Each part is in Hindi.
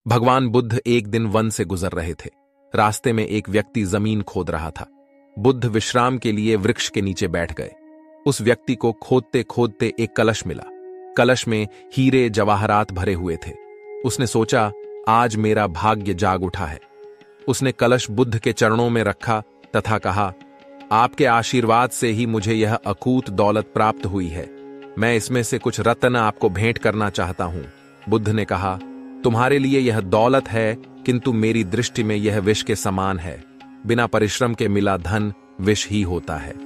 भगवान बुद्ध एक दिन वन से गुजर रहे थे। रास्ते में एक व्यक्ति जमीन खोद रहा था। बुद्ध विश्राम के लिए वृक्ष के नीचे बैठ गए। उस व्यक्ति को खोदते खोदते एक कलश मिला। कलश में हीरे जवाहरात भरे हुए थे। उसने सोचा, आज मेरा भाग्य जाग उठा है। उसने कलश बुद्ध के चरणों में रखा तथा कहा, आपके आशीर्वाद से ही मुझे यह अकूत दौलत प्राप्त हुई है। मैं इसमें से कुछ रत्न आपको भेंट करना चाहता हूं। बुद्ध ने कहा, तुम्हारे लिए यह दौलत है, किंतु मेरी दृष्टि में यह विष के समान है। बिना परिश्रम के मिला धन विष ही होता है।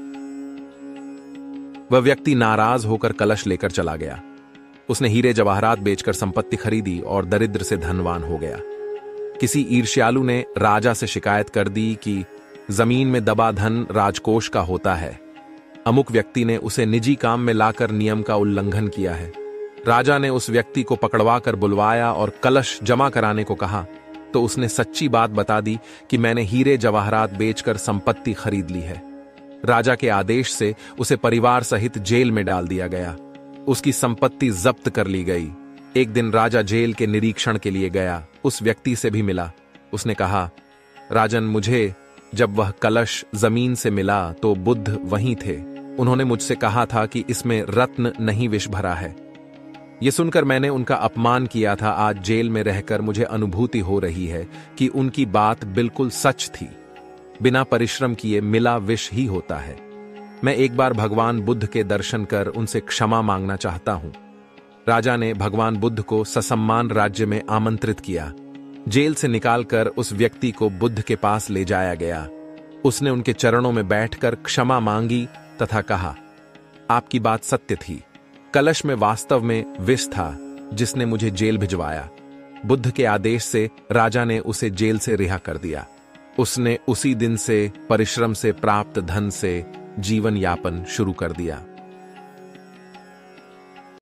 वह व्यक्ति नाराज होकर कलश लेकर चला गया। उसने हीरे जवाहरात बेचकर संपत्ति खरीदी और दरिद्र से धनवान हो गया। किसी ईर्ष्यालु ने राजा से शिकायत कर दी कि जमीन में दबा धन राजकोष का होता है। अमुक व्यक्ति ने उसे निजी काम में लाकर नियम का उल्लंघन किया है। राजा ने उस व्यक्ति को पकड़वा कर बुलवाया और कलश जमा कराने को कहा तो उसने सच्ची बात बता दी कि मैंने हीरे जवाहरात बेचकर संपत्ति खरीद ली है। राजा के आदेश से उसे परिवार सहित जेल में डाल दिया गया। उसकी संपत्ति जब्त कर ली गई। एक दिन राजा जेल के निरीक्षण के लिए गया। उस व्यक्ति से भी मिला। उसने कहा, राजन, मुझे जब वह कलश जमीन से मिला तो बुद्ध वहीं थे। उन्होंने मुझसे कहा था कि इसमें रत्न नहीं विष भरा है। यह सुनकर मैंने उनका अपमान किया था। आज जेल में रहकर मुझे अनुभूति हो रही है कि उनकी बात बिल्कुल सच थी। बिना परिश्रम किए मिला विष ही होता है। मैं एक बार भगवान बुद्ध के दर्शन कर उनसे क्षमा मांगना चाहता हूं। राजा ने भगवान बुद्ध को ससम्मान राज्य में आमंत्रित किया। जेल से निकालकर उस व्यक्ति को बुद्ध के पास ले जाया गया। उसने उनके चरणों में बैठकर क्षमा मांगी तथा कहा, आपकी बात सत्य थी। कलश में वास्तव में विष था जिसने मुझे जेल भिजवाया। बुद्ध के आदेश से राजा ने उसे जेल से रिहा कर दिया। उसने उसी दिन से परिश्रम से प्राप्त धन से जीवन यापन शुरू कर दिया।